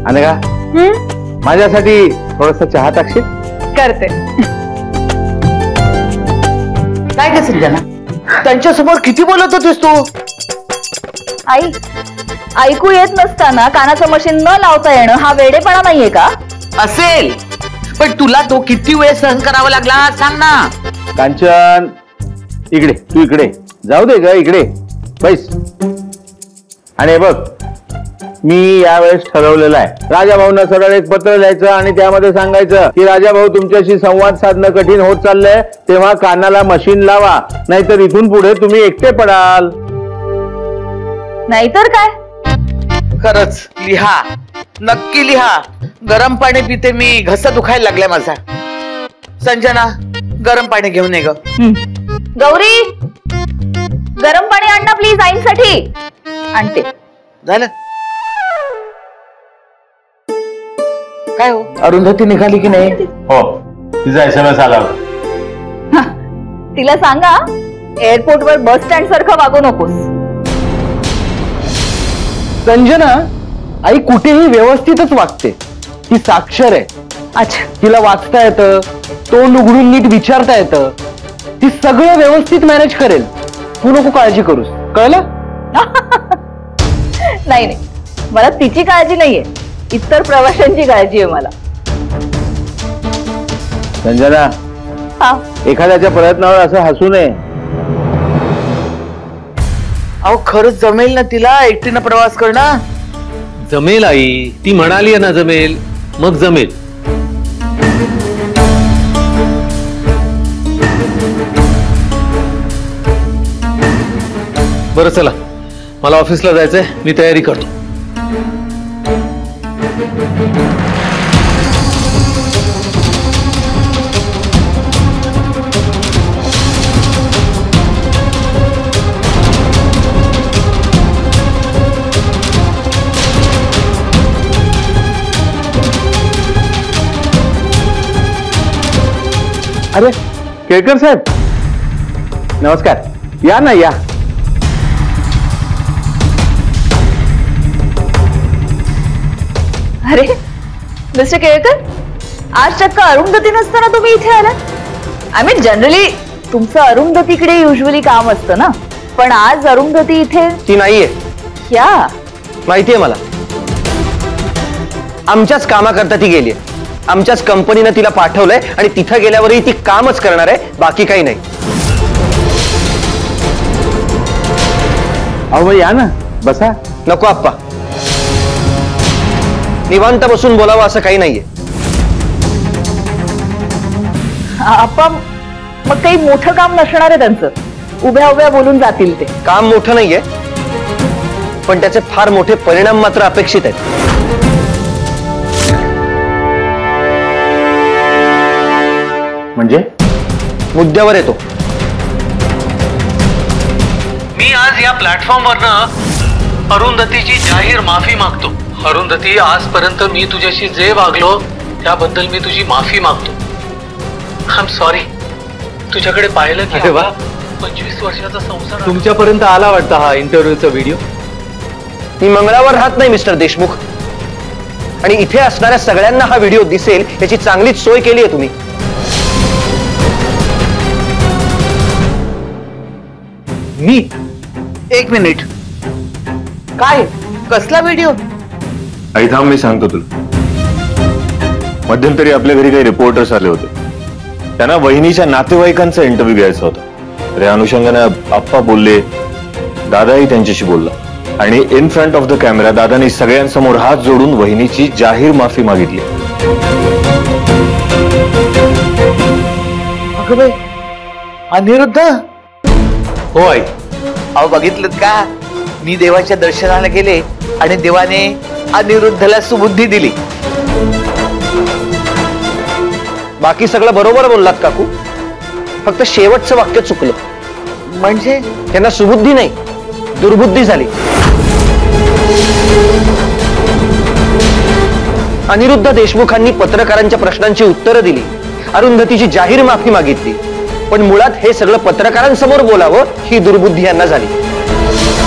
अनघा, माझ्यासाठी थोडासा चहा टाकशील? करते. काय ग संजना, त्यांच्यासमोर किती बोलत होतीस तू? आई, ऐकू येत नसताना कानाचं मशीन न लावता येणं हा वेडेपणा नाहीये का? असेल, पण तुला तो किती वेळ सहन करावा लागला सांग ना. कांचन, इकडे, तू इकडे जाऊ दे ग, इकडे बैस. आणि बघ, मी यावेळेस ठरवलेलं आहे, राजाभाऊंना सरळ एक पत्र लिहायचं आणि त्यामध्ये सांगायचं की राजाभाऊ तुमच्याशी संवाद साधणं कठीण होत चाललंय, तेव्हा कानाला मशीन लावा, नाहीतर इथून पुढे तुम्ही एकटे पडाल. नाहीतर काय? खरंच लिहा, नक्की लिहा. गरम पाणी पिते मी, घसा दुखायला लागलाय माझा. संजना, गरम पाणी घेऊन ये ग. गौरी, गरम पाणी आण ना प्लीज, आईंसाठी. आणते. झालं? काय हो, अरुंधती निघाली की नाही? हो, तिचा SMS आला होता. तिला सांगा एअरपोर्टवर बस स्टँड सारखं वागू नकोस. संजना, आई कुठेही व्यवस्थितच वागते. ती साक्षर आहे. अच्छा, तिला वाचता येतं, तोंड उघडून नीट विचारता येतं. ती सगळं व्यवस्थित मॅनेज करेल. तू नको काळजी करूस, कळलं? नाही नाही, मला तिची काळजी नाहीये, इतर प्रवाशांची काळजी आहे मला. संजना, एखाद्याच्या प्रयत्नावर असं हसू नये. अहो खरंच जमेल ना तिला एकटीनं प्रवास करणं? जमेल आई, ती म्हणाली ना जमेल, मग जमेल. बरं चला, मला ऑफिसला जायचंय, मी तयारी करतो. अरे केळकर साहेब, नमस्कार. या ना, या. अरे मिस्टर केळकर, आज चक्क अरुंधती नसताना तुम्ही इथे आलात? आय मीन जनरली तुमचं अरुंधतीकडे युजली काम असतं ना, पण आज अरुंधती इथे? ती नाहीये. क्या? माहितीये मला. आमच्याच कामाकरता ती गेलीये. आमच्याच कंपनीनं तिला पाठवलंय आणि तिथं गेल्यावरही ती कामच करणार आहे, बाकी काही नाही. अहो या ना, बसा. नको आप्पा, निवांत बसून बोलावं असं काही नाहीये. आपण मग काही मोठं काम नसणार आहे त्यांचं, उभ्या उभ्या बोलून जातील ते. काम मोठं नाहीये, पण त्याचे फार मोठे परिणाम मात्र अपेक्षित आहेत. म्हणजे? मुद्द्यावर येतो. मी आज या प्लॅटफॉर्मवरनं अरुंधतीची जाहीर माफी मागतो. अरुंधती, आजपर्यंत मी तुझ्याशी जे वागलो त्याबद्दल मी तुझी माफी मागतो. I am sorry. तुझ्याकडे पाहिलं की 25 वर्षाचा संसार तुमच्यापर्यंत आला वाटतं हा इंटरव्ह्यूचा व्हिडिओ. मी मंगळावर राहत नाही मिस्टर देशमुख, आणि इथे असणाऱ्या सगळ्यांना हा व्हिडिओ दिसेल याची चांगलीच सोय केली आहे तुम्ही. मी? एक मिनिट, काय कसला व्हिडिओ? आई थांब, मी सांगतो तुला. मध्यंतरी आपल्या घरी काही रिपोर्टर्स आले होते. त्यांना वहिनीच्या नातेवाईकांचा इंटरव्ह्यू घ्यायचा होता. त्या अनुषंगाने आप्पा बोलले, दादाही त्यांच्याशी बोलला, आणि in front of the camera दादानी सगळ्यांसमोर हात जोडून वहिनीची जाहीर माफी मागितली. अगं बाई, अनिरुद्ध? हो आई. अहो बघितलं का, मी देवाच्या दर्शनाला गेले आणि देवाने अनिरुद्धला सुबुद्धी दिली. बाकी सगळं बरोबर बोललात काकू, फक्त शेवटचं वाक्य चुकलं. म्हणजे? त्यांना सुबुद्धी नाही, दुर्बुद्धी झाली. अनिरुद्ध देशमुखांनी पत्रकारांच्या प्रश्नांची उत्तरं दिली, अरुंधतीची जाहीर माफी मागितली, पण मुळात हे सगळं पत्रकारांसमोर बोलावं ही दुर्बुद्धी यांना झाली.